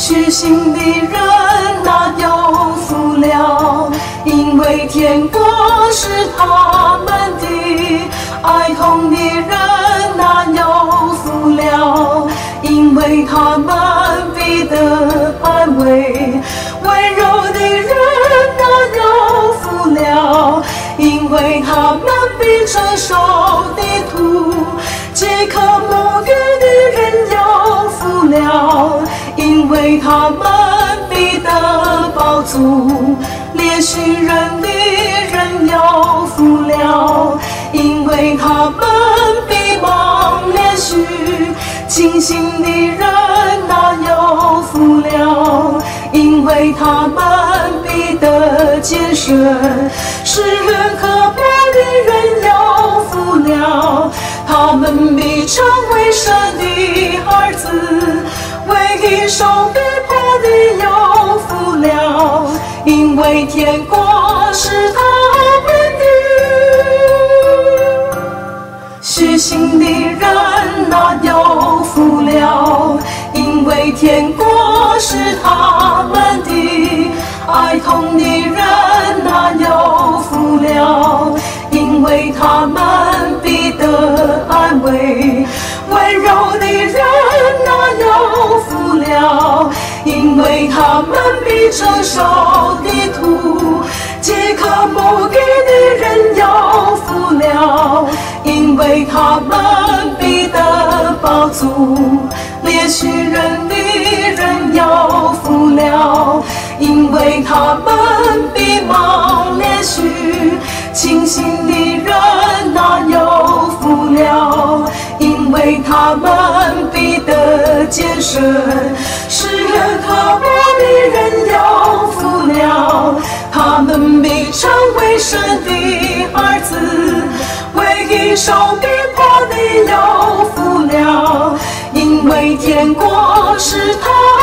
虚心的人哪有福了，因为天国是他们的；哀痛的人哪有福了，因为他们必得安慰；温柔的人哪有福了，因为他们必承受地土；饥渴沐浴的人有福了，因为他们必得饱足；连续人的人有福了，因为他们必蒙连续；清醒的人哪有福了，因为他们必得见神；世人刻薄的人有福了，他们必成为神的儿子；为义受逼迫的有福了，因为天国是他们的。虚心的人哪有福了，因为天国是他们的；哀痛的人哪有福了，因为他们必得安慰；温柔的人哪有福了，因为他们必承受地土；饥渴沐浴的人有福了，因为他们必得饱足；连续人的人有福了，因为他们必蒙连续；清醒的人哪有福了，因为他们必得见神；世人刻薄的人有福了，他们必成为神的儿子；为义受逼迫的有福了，因为天国是他